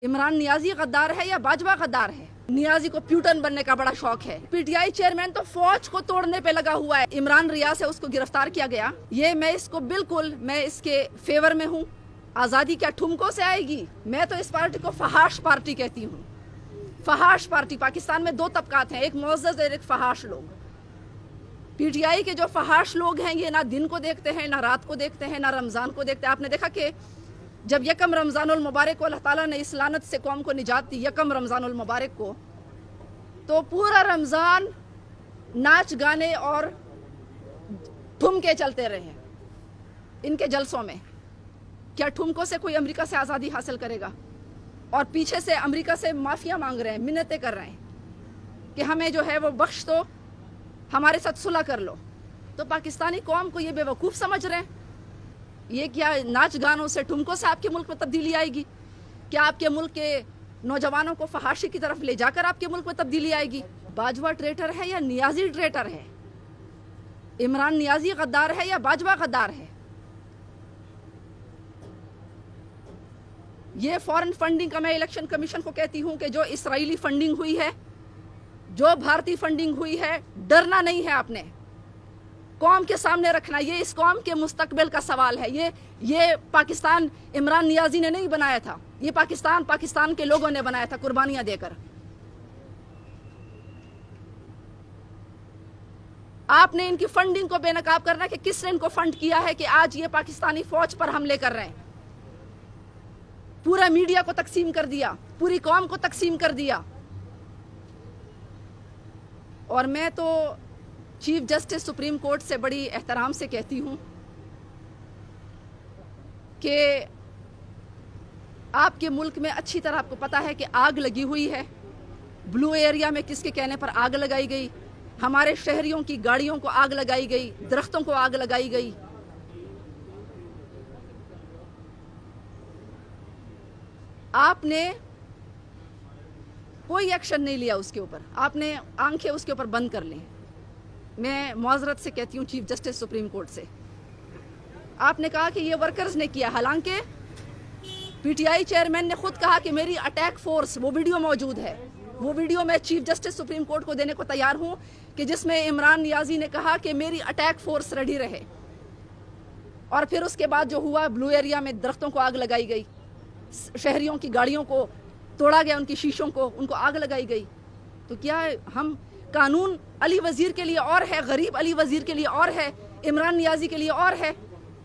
इमरान नियाजी गद्दार है या बाजवा गद्दार है? नियाजी को प्यूटन बनने का बड़ा शौक है। पीटीआई चेयरमैन तो फौज को तोड़ने पे लगा हुआ है। इमरान रियाज से उसको गिरफ्तार किया गया, ये मैं इसके फेवर में हूँ। आज़ादी क्या ठुमकों से आएगी? मैं तो इस पार्टी को फहाश पार्टी कहती हूँ। फहाश पार्टी। पाकिस्तान में दो तबकात हैं, एक मुअज़्ज़ज़ और एक फहाश लोग। पीटीआई के जो फहाश लोग हैं ये ना दिन को देखते हैं, ना रात को देखते हैं, ना रमज़ान को देखते हैं। आपने देखा कि जब यकम रमज़ानुल मुबारक को अल्लाह ताला ने इस लानत से कौम को निजात दी, यकम रमज़ानुल मुबारक को, तो पूरा रमज़ान नाच गाने और ठुमके चलते रहे इनके जलसों में। क्या ठुमकों से कोई अमेरिका से आज़ादी हासिल करेगा? और पीछे से अमेरिका से माफिया मांग रहे हैं, मिन्नतें कर रहे हैं कि हमें जो है वो बख्श दो, हमारे साथ सुलह कर लो। तो पाकिस्तानी कौम को ये बेवकूफ़ समझ रहे हैं। ये क्या नाच गानों से, ठुमकों से आपके मुल्क में तब्दीली आएगी? क्या आपके मुल्क के नौजवानों को फहाशी की तरफ ले जाकर आपके मुल्क में तब्दीली आएगी? बाजवा ट्रेटर है या नियाजी ट्रेटर है? इमरान नियाजी गद्दार है या बाजवा गद्दार है? ये फॉरेन फंडिंग का मैं इलेक्शन कमीशन को कहती हूं कि जो इसराइली फंडिंग हुई है, जो भारतीय फंडिंग हुई है, डरना नहीं है आपने, कौम के सामने रखना। ये इस कौम के मुस्तकबिल का सवाल है। ये पाकिस्तान इमरान नियाजी ने नहीं बनाया था, ये पाकिस्तान के लोगों ने बनाया था कुर्बानियां देकर। आपने इनकी फंडिंग को बेनकाब करना कि किसने इनको फंड किया है कि आज ये पाकिस्तानी फौज पर हमले कर रहे हैं। पूरा मीडिया को तकसीम कर दिया, पूरी कौम को तकसीम कर दिया। और मैं तो चीफ जस्टिस सुप्रीम कोर्ट से बड़ी एहतराम से कहती हूं कि आपके मुल्क में अच्छी तरह आपको पता है कि आग लगी हुई है। ब्लू एरिया में किसके कहने पर आग लगाई गई? हमारे शहरियों की गाड़ियों को आग लगाई गई, दरख्तों को आग लगाई गई। आपने कोई एक्शन नहीं लिया उसके ऊपर, आपने आंखें उसके ऊपर बंद कर ली। मैं मुआज़रत से कहती हूँ चीफ जस्टिस सुप्रीम कोर्ट से, आपने कहा कि ये वर्कर्स ने किया, हालांकि पीटीआई चेयरमैन ने खुद कहा कि मेरी अटैक फोर्स, वो वीडियो मौजूद है, वो वीडियो मैं चीफ जस्टिस सुप्रीम कोर्ट को देने को तैयार हूँ कि जिसमें इमरान नियाजी ने कहा कि मेरी अटैक फोर्स रेडी रहे। और फिर उसके बाद जो हुआ, ब्लू एरिया में दरख्तों को आग लगाई गई, शहरियों की गाड़ियों को तोड़ा गया, उनकी शीशों को, उनको आग लगाई गई। तो क्या हम कानून अली वजीर के लिए और है, गरीब अली वजीर के लिए और है, इमरान नियाजी के लिए और है?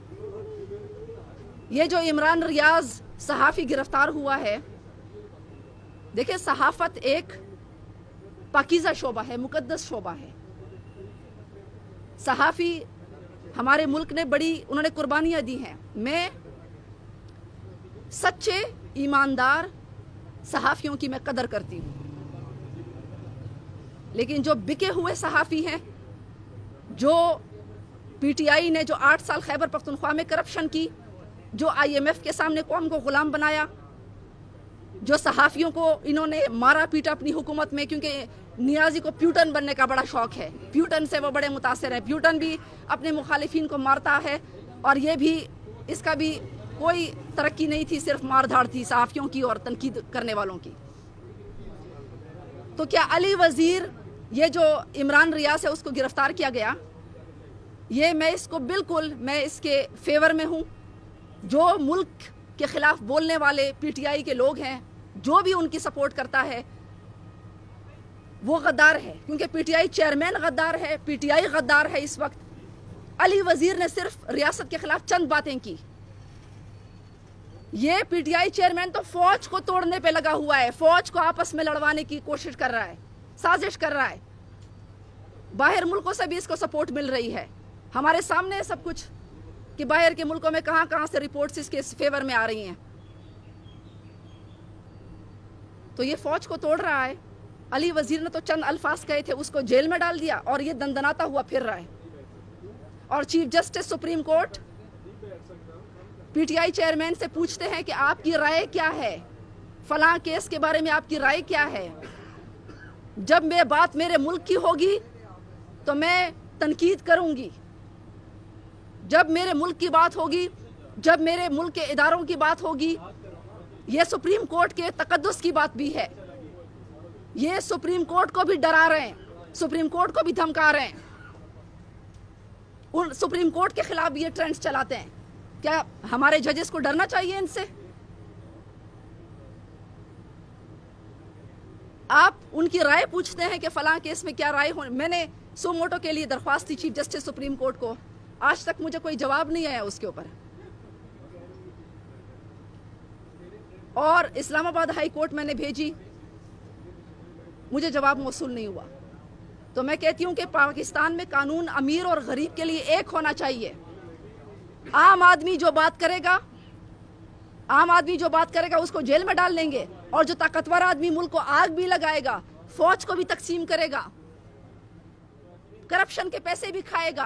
ये जो इमरान रियाज सहाफ़ी गिरफ्तार हुआ है, देखिए सहाफ़त एक पाकीज़ा शोबा है, मुकद्दस शोबा है। सहाफ़ी हमारे मुल्क ने उन्होंने कुर्बानियाँ दी हैं। मैं सच्चे ईमानदार सहाफ़ियों की मैं कदर करती हूँ, लेकिन जो बिके हुए सहाफ़ी हैं, जो पीटीआई ने जो 8 साल खैबर पख्तूनख्वा में करप्शन की, जो IMF के सामने कौम को गुलाम बनाया, जो सहाफ़ियों को इन्होंने मारा पीटा अपनी हुकूमत में, क्योंकि नियाजी को प्यूटन बनने का बड़ा शौक है, प्यूटन से वो बड़े मुतासिर है। प्यूटन भी अपने मुखालिफिन को मारता है, और ये भी, इसका भी कोई तरक्की नहीं थी, सिर्फ मारधाड़ थी सहाफ़ियों की और तनकीद करने वालों की। तो क्या अली वजीर, ये जो इमरान रियाज है उसको गिरफ्तार किया गया, ये मैं इसके फेवर में हूँ। जो मुल्क के खिलाफ बोलने वाले पीटीआई के लोग हैं, जो भी उनकी सपोर्ट करता है, वो गद्दार है, क्योंकि पीटीआई चेयरमैन गद्दार है, पीटीआई गद्दार है। इस वक्त अली वजीर ने सिर्फ रियासत के खिलाफ चंद बातें की। ये पीटीआई चेयरमैन तो फौज को तोड़ने पे लगा हुआ है, फौज को आपस में लड़वाने की कोशिश कर रहा है, साजिश कर रहा है। बाहर मुल्कों से भी इसको सपोर्ट मिल रही है। हमारे सामने है सब कुछ कि बाहर के मुल्कों में कहां से रिपोर्ट्स इसके फेवर में आ रही हैं। तो ये फौज को तोड़ रहा है। अली वजीर ने तो चंद अल्फाज कहे थे, उसको जेल में डाल दिया, और ये दंदनाता हुआ फिर रहा है। और chief justice supreme court PTI chairman से पूछते हैं कि आपकी राय क्या है, फलां केस के बारे में आपकी राय क्या है। जब बात मेरे मुल्क की होगी तो मैं तनकीद करूंगी, जब मेरे मुल्क की बात होगी, जब मेरे मुल्क के इदारों की बात होगी, ये सुप्रीम कोर्ट के तकद्दुस की बात भी है। ये सुप्रीम कोर्ट को भी डरा रहे हैं, सुप्रीम कोर्ट को भी धमका रहे हैं, उन सुप्रीम कोर्ट के खिलाफ ये ट्रेंड्स चलाते हैं। क्या हमारे जजेस को डरना चाहिए इनसे? आप उनकी राय पूछते हैं कि फलां केस में क्या राय हो। मैंने सुमोटो के लिए दरख्वास्त दी चीफ जस्टिस सुप्रीम कोर्ट को, आज तक मुझे कोई जवाब नहीं आया उसके ऊपर। और इस्लामाबाद हाई कोर्ट मैंने भेजी, मुझे जवाब मौसूल नहीं हुआ। तो मैं कहती हूं कि पाकिस्तान में कानून अमीर और गरीब के लिए एक होना चाहिए। आम आदमी जो बात करेगा उसको जेल में डाल लेंगे, और जो ताकतवर आदमी मुल्क को आग भी लगाएगा, फौज को भी तकसीम करेगा, करप्शन के पैसे भी खाएगा।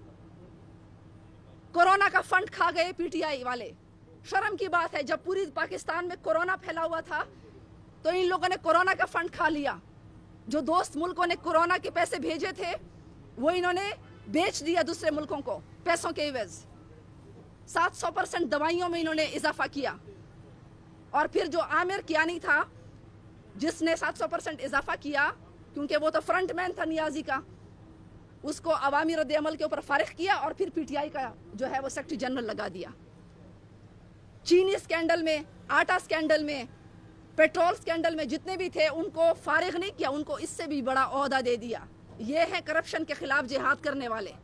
कोरोना का फंड खा गए पीटीआई वाले। शर्म की बात है, जब पूरी पाकिस्तान में कोरोना फैला हुआ था तो इन लोगों ने कोरोना का फंड खा लिया। जो दोस्त मुल्कों ने कोरोना के पैसे भेजे थे वो इन्होंने बेच दिया दूसरे मुल्कों को पैसों के एवज। 700% दवाइयों में इन्होंने इजाफा किया। और फिर जो आमिर कियानी था जिसने 700% इजाफा किया, क्योंकि वो तो फ्रंट मैन था नियाजी का, उसको अवामी रद्द अमल के ऊपर फारिग किया और फिर पीटीआई का जो है वो सेक्रेटरी जनरल लगा दिया। चीनी स्कैंडल में, आटा स्कैंडल में, पेट्रोल स्कैंडल में जितने भी थे उनको फारिग नहीं किया, उनको इससे भी बड़ा ओहदा दे दिया। ये है करप्शन के खिलाफ जिहाद करने वाले।